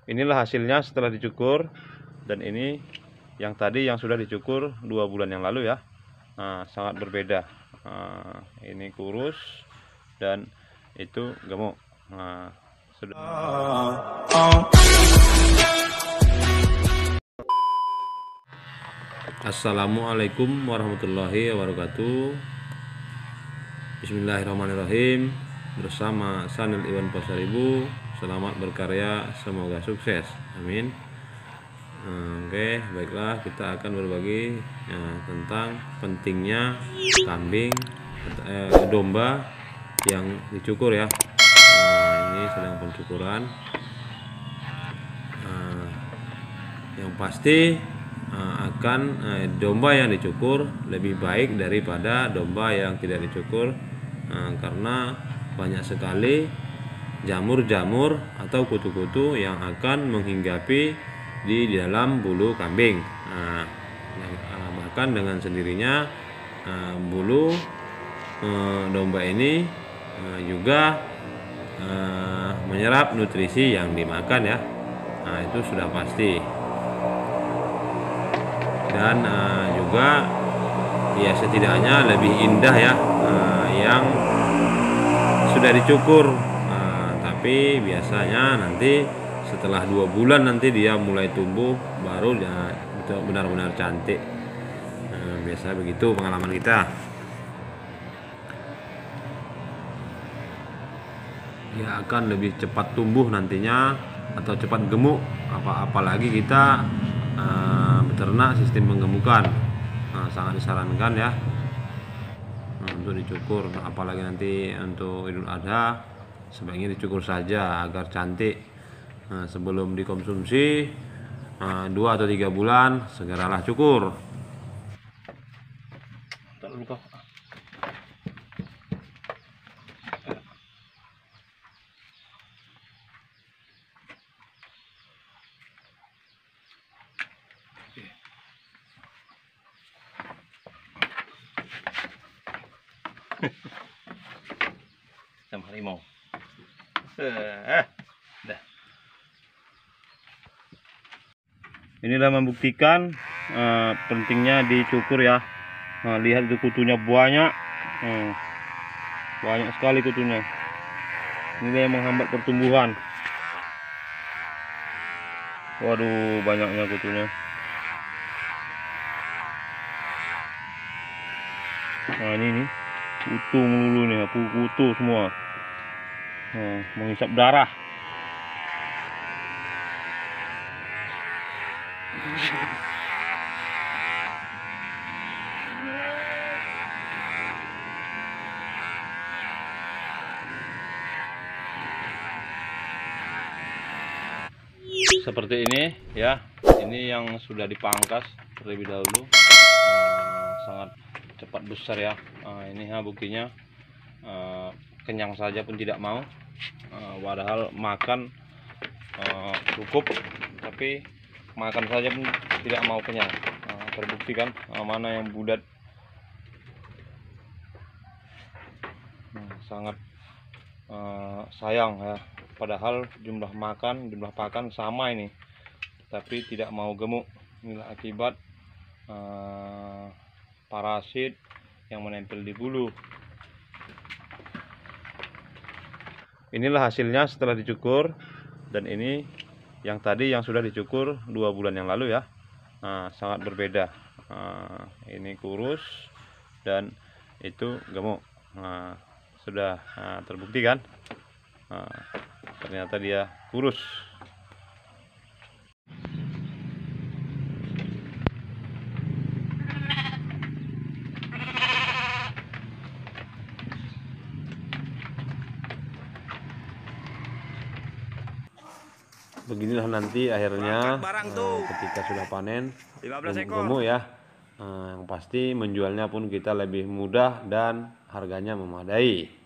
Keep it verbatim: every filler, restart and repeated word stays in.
Inilah hasilnya setelah dicukur, dan ini yang tadi yang sudah dicukur dua bulan yang lalu ya. Nah, sangat berbeda. Nah, ini kurus dan itu gemuk. Nah, sudah. Assalamualaikum warahmatullahi wabarakatuh. Bismillahirrahmanirrahim. Bersama Sanil Iwan Pasaribu, selamat berkarya, semoga sukses, amin. Oke, baiklah, kita akan berbagi ya, tentang pentingnya kambing eh, domba yang dicukur ya. Nah, ini sedang pencukuran. Nah, yang pasti uh, akan uh, domba yang dicukur lebih baik daripada domba yang tidak dicukur, uh, karena banyak sekali jamur-jamur atau kutu-kutu yang akan menghinggapi di dalam bulu kambing. Nah, uh, bahkan dengan sendirinya uh, bulu uh, domba ini uh, juga uh, menyerap nutrisi yang dimakan ya. Nah, itu sudah pasti. Dan uh, juga ya setidaknya lebih indah ya uh, yang sudah dicukur, uh, tapi biasanya nanti setelah dua bulan nanti dia mulai tumbuh baru ya benar-benar cantik. Uh, biasa begitu pengalaman kita. Dia akan lebih cepat tumbuh nantinya atau cepat gemuk, apa apalagi kita uh, beternak sistem penggemukan. Nah, sangat disarankan ya nah, untuk dicukur, apalagi nanti untuk Idul Adha sebaiknya dicukur saja agar cantik. Nah, sebelum dikonsumsi uh, dua atau tiga bulan segeralah cukur. Sama harimau. Eh, dah. Inilah membuktikan uh, pentingnya dicukur ya. Nah, lihat itu kutunya banyak, hmm, banyak sekali kutunya. Ini yang menghambat pertumbuhan. Waduh, banyaknya kutunya. Nah, ini nih kutu melulu nih, aku kutu semua. Nah, menghisap darah. Seperti ini ya, ini yang sudah dipangkas terlebih dahulu, uh, sangat cepat besar ya. Uh, ini ha buktinya, uh, kenyang saja pun tidak mau, uh, padahal makan uh, cukup, tapi makan saja pun tidak mau kenyang. Uh, terbukti kan uh, mana yang budat. uh, sangat uh, sayang ya, padahal jumlah makan, jumlah pakan sama ini, tapi tidak mau gemuk. Inilah akibat uh, parasit yang menempel di bulu. Inilah hasilnya setelah dicukur, dan ini yang tadi yang sudah dicukur dua bulan yang lalu ya. Nah, sangat berbeda. Nah, ini kurus dan itu gemuk. Nah, sudah nah, terbukti kan. Nah, ternyata dia kurus. Beginilah nanti akhirnya uh, ketika sudah panen gemuk ya. Uh, yang pasti menjualnya pun kita lebih mudah dan harganya memadai.